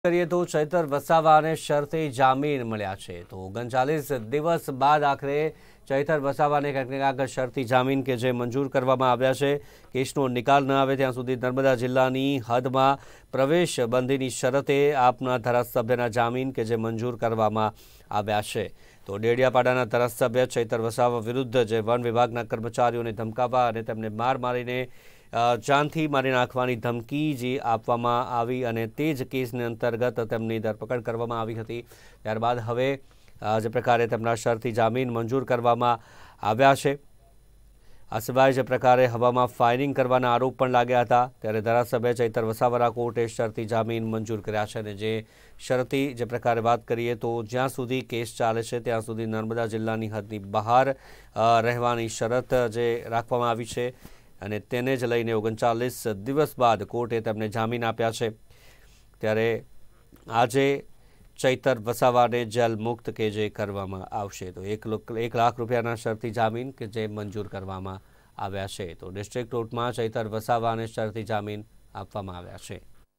કરીએ તો ચૈતર વસાવાને શરતી જામીન મળ્યા છે। તો 39 દિવસ બાદ આખરે ચૈતર વસાવાને ક્યાંક શરતી જામીન કે જે મંજૂર કરવામાં આવ્યા છે। કેસનો નિકાલ ન આવે ત્યાં સુધી નર્મદા જિલ્લાની હદમાં પ્રવેશ બંધીની શરતે આપના ધારાસભ્યના જામીન કે જે મંજૂર કરવામાં આવ્યા છે। તો ડેડિયાપાડાના ધારાસભ્ય ચૈતર વસાવા વિરુદ્ધ જે વન વિભાગના કર્મચારીઓને ધમકાવવા અને તેમને મારીને जानथी मारी नाखवानी धमकी जे आपवामां आवी अने ते ज केसने अंतर्गत तेमनी धरपकड़ करवामां आवी हती। त्यारबाद हवे जे प्रकारे तेमना शरती जामीन मंजूर करवामां आव्या छे। आ सिवाय जे प्रकारे हवामां फायरिंग करवाना आरोप पण लाग्या हता त्यारे धारासभ्य चैतर वसावाना कोर्टे शरती जामीन मंजूर कर्या छे। अने जे शरती जे प्रकारे बात करीए तो ज्यां सुधी केस चाले छे त्यां सुधी नर्मदा जिल्लानी हदनी बहार रहेवानी शरत जे राखवामां आवी छे અને તેને જ લઈને 39 દિવસ બાદ કોર્ટે તેમને જામીન આપ્યા છે। ત્યારે આજે ચૈતર વસાવાને જેલ મુક્ત કે જે કરવામાં આવશે। તો 1 લાખ રૂપિયાના શરતી જામીન કે જે મંજૂર કરવામાં આવ્યા છે। તો ડિસ્ટ્રિક્ટ કોર્ટમાં ચૈતર વસાવાને શરતી જામીન આપવામાં આવ્યા છે।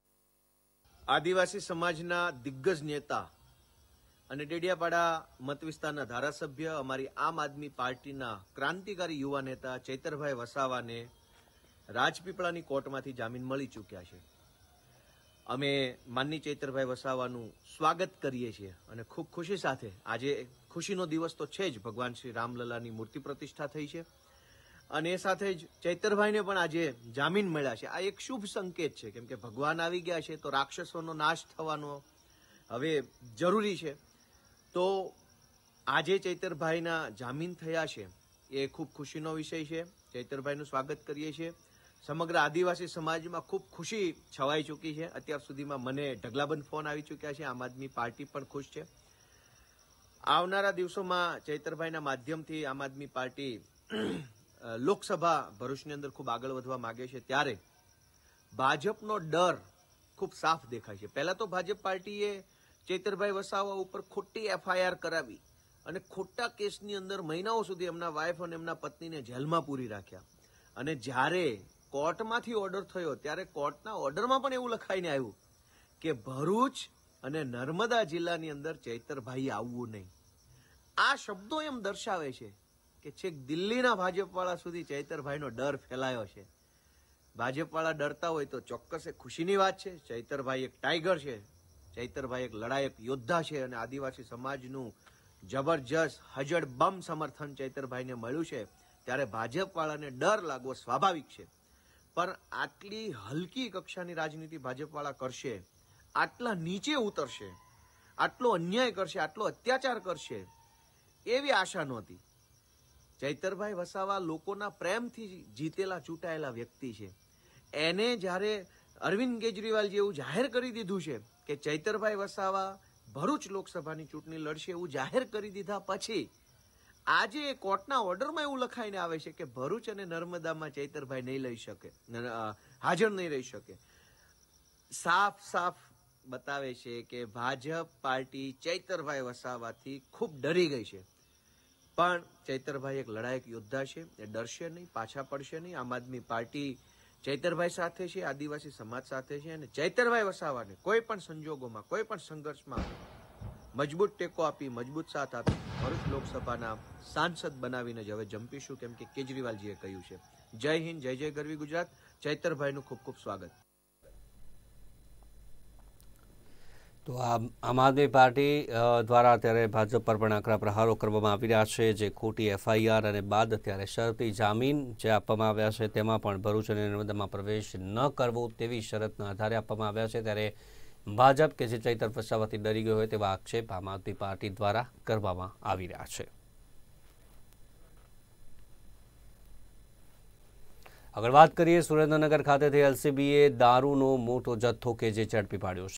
આદિવાસી સમાજના દિગ્ગજ નેતા અને ડેડિયાપાડા મત વિસ્તારના ધારાસભ્ય અમારી આમ આદમી પાર્ટીના ક્રાંતિકારી યુવા નેતા ચૈતરભાઈ વસાવાને રાજપીપળાની કોર્ટમાંથી જામીન મળી ચૂક્યા છે। અમે માનની ચૈતરભાઈ વસાવાનું સ્વાગત કરીએ છીએ અને ખૂબ ખુશી સાથે આજે ખુશીનો દિવસ તો છે જ, ભગવાન શ્રી રામલલાની મૂર્તિ પ્રતિષ્ઠા થઈ છે અને એ સાથે જ ચૈતરભાઈને પણ આજે જામીન મળ્યા છે। આ એક શુભ સંકેત છે, કેમ કે ભગવાન આવી ગયા છે તો રાક્ષસોનો નાશ થવાનો હવે જરૂરી છે। તો આજે ચૈતરભાઈના જામીન થયા છે એ ખૂબ ખુશીનો વિષય છે। ચૈતરભાઈનું સ્વાગત કરીએ છીએ। સમગ્ર આદિવાસી સમાજમાં ખૂબ ખુશી છવાઈ ચૂકી છે। અત્યાર સુધીમાં મને ઢગલાબંધ ફોન આવી ચૂક્યા છે। આમ આદમી પાર્ટી પણ ખુશ છે। આવનારા દિવસોમાં ચૈતરભાઈના માધ્યમથી આમ આદમી પાર્ટી લોકસભા ભરૂચની અંદર ખૂબ આગળ વધવા માંગે છે। ત્યારે ભાજપનો ડર ખૂબ સાફ દેખાય છે। પહેલા તો ભાજપ પાર્ટીએ ચૈતરભાઈ વસાવા ઉપર ખોટી એફઆઈઆર કરાવી અને ખોટા કેસની અંદર મહિનાઓ સુધી એમના વાઇફ અને એમના પત્નીને જેલમાં પૂરી રાખ્યા અને જ્યારે કોર્ટમાંથી ઓર્ડર થયો ત્યારે કોર્ટના ઓર્ડરમાં પણ એવું લખાઈને આવ્યું કે ભરૂચ અને નર્મદા જિલ્લાની અંદર ચૈતરભાઈ આવવું નહીં। આ શબ્દો એમ દર્શાવે છે કે છેક દિલ્હીના ભાજપવાળા સુધી ચૈતરભાઈનો ડર ફેલાયો છે। ભાજપવાળા ડરતા હોય તો ચોક્કસ એ ખુશીની વાત છે। ચૈતરભાઈ એક ટાઈગર છે, ચૈતરભાઈ એક લડાયક યોદ્ધા છે અને આદિવાસી સમાજનું જબરજસ્ત હજડબમ સમર્થન ચૈતરભાઈને મળ્યું છે। ત્યારે ભાજપવાળાને ડર લાગવો સ્વાભાવિક છે, પણ આટલી હલકી કક્ષાની રાજનીતિ ભાજપવાળા કરશે, આટલા નીચે ઉતરશે, આટલો અન્યાય કરશે, આટલો અત્યાચાર કરશે એવી આશા નહોતી। ચૈતરભાઈ વસાવા લોકોના પ્રેમથી જીતેલા ચૂંટાયેલા વ્યક્તિ છે। એને જ્યારે અરવિંદ કેજરીવાલ જેવું જાહેર કરી દીધું છે કે ચૈતરભાઈ વસાવા ભરૂચ લોકસભાની ચૂંટણી લડશે એવું જાહેર કરી દીધા પછી આજે કોર્ટના ઓર્ડરમાં એવું લખાઈને આવે છે કે ભરૂચ અને નર્મદામાં ચૈતરભાઈ નહીં લઈ શકે, હાજર નહીં રહી શકે। સાફ સાફ બતાવે છે કે ભાજપ પાર્ટી ચૈતરભાઈ વસાવાથી ખૂબ ડરી ગઈ છે, પણ ચૈતરભાઈ એક લડાયક યોદ્ધા છે, એ ડરશે નહીં, પાછા પડશે નહીં। આમ આદમી પાર્ટી ચૈતરભાઈ સાથે છે, આદિવાસી સમાજ સાથે છે અને ચૈતરભાઈ વસાવાને કોઈ પણ સંજોગોમાં, કોઈ પણ સંઘર્ષમાં મજબૂત ટેકો આપી, મજબૂત સાથ આપી ભરૂચ લોકસભાના સાંસદ બનાવીને જ હવે જંપીશું, કેમ કે કેજરીવાલજીએ કહ્યું છે। જય હિન્દ, જય જય ગરવી ગુજરાત। ચૈતરભાઈનું ખૂબ ખૂબ સ્વાગત। તો આમ આદમી પાર્ટી દ્વારા અત્યારે ભાજપ પર પણ આકરા પ્રહારો કરવામાં આવી રહ્યા છે। જે ખોટી એફઆઈઆર અને બાદ અત્યારે શરતી જામીન જે આપવામાં આવ્યા છે તેમાં પણ ભરૂચ અને નર્મદામાં પ્રવેશ ન કરવો તેવી શરતના આધારે આપવામાં આવ્યા છે। ત્યારે ભાજપ કે જે ચૈતર વસાવાથી ડરી ગયો હોય તેવા આક્ષેપ આમ આદમી પાર્ટી દ્વારા કરવામાં આવી રહ્યા છે। આગળ વાત કરીએ, સુરેન્દ્રનગર ખાતેથી એલસીબીએ દારૂનો મોટો જથ્થો કે જે ઝડપી પાડ્યો છે।